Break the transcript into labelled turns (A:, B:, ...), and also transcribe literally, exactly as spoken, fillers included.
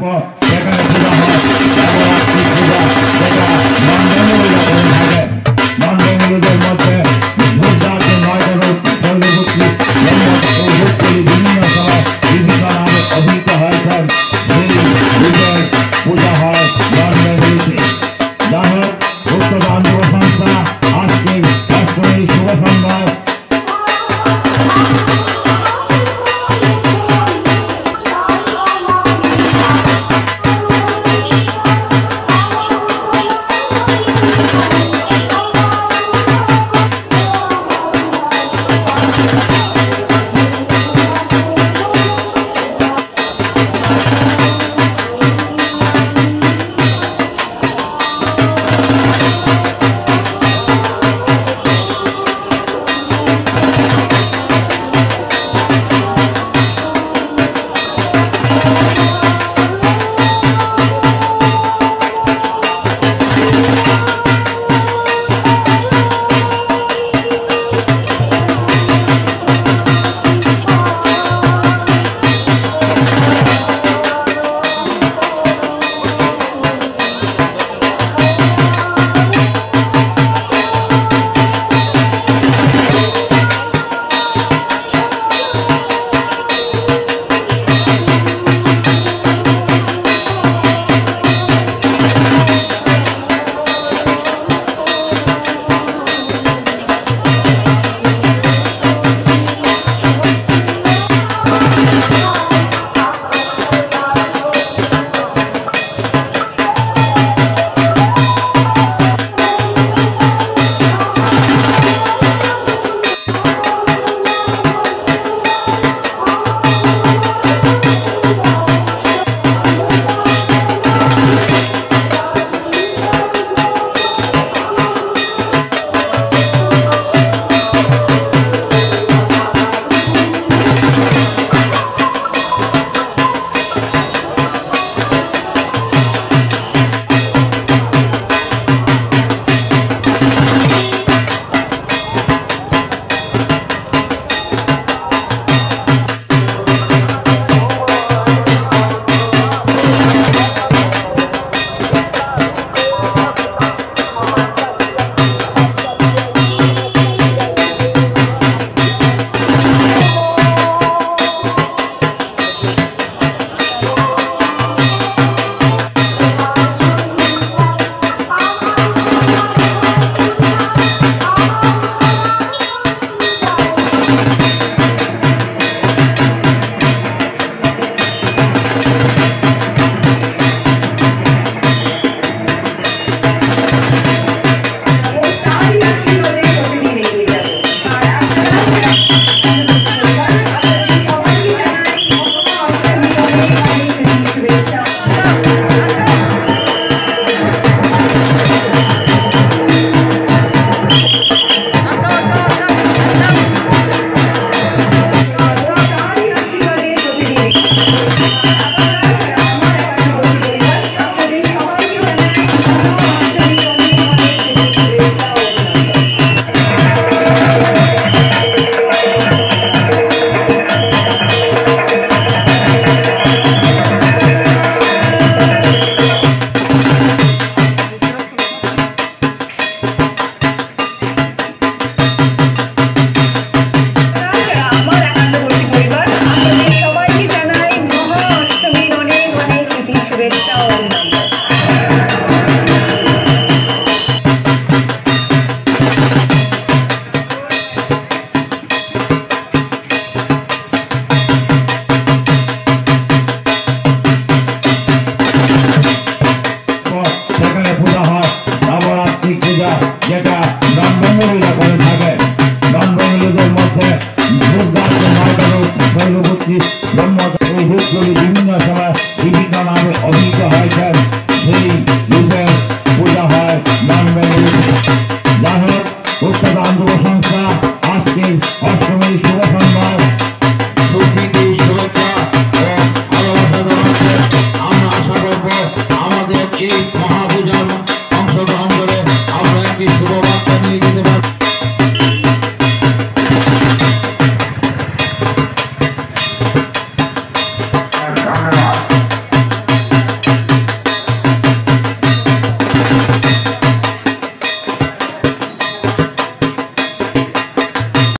A: সেখানে পূজা হয় নবরাত্রি পূজা, যেটা নন বেঙ্গলিরা করে থাকে। নন বেঙ্গলিদের মধ্যে ভোটদারকে নয়টা রূপ শৈলপুত্রী ভোটগুলি বিভিন্ন সময় বিভিন্ন নামে অভিহিত হয়েছেন। সেই রূপের পূজা হয় নন বেঙ্গলিতে। যাই হোক, উত্তর আন্দোলন সংস্থা আজকে অষ্টমী শুভ সন্ধ্যায় যেটা নন বেঙ্গলিরা করে থাকে। নন বেঙ্গলিদের মধ্যে ভোটদারকে নয়টা রূপ শৈলপুত্রী এই রূপগুলি বিভিন্ন সময় বিভিন্ন নামে অভিহিত হয়েছেন। সেই রূপের পূজা হয় নন বেঙ্গলিতে। যাই হোক, উত্তর আন্দোলন সংস্থা আজকে অষ্টমী শুভ সন্ধ্যায় সুপ্রীতি শুভেচ্ছা ও ভালোবাসা জানাচ্ছে। আমরা আশা করব আমাদের এই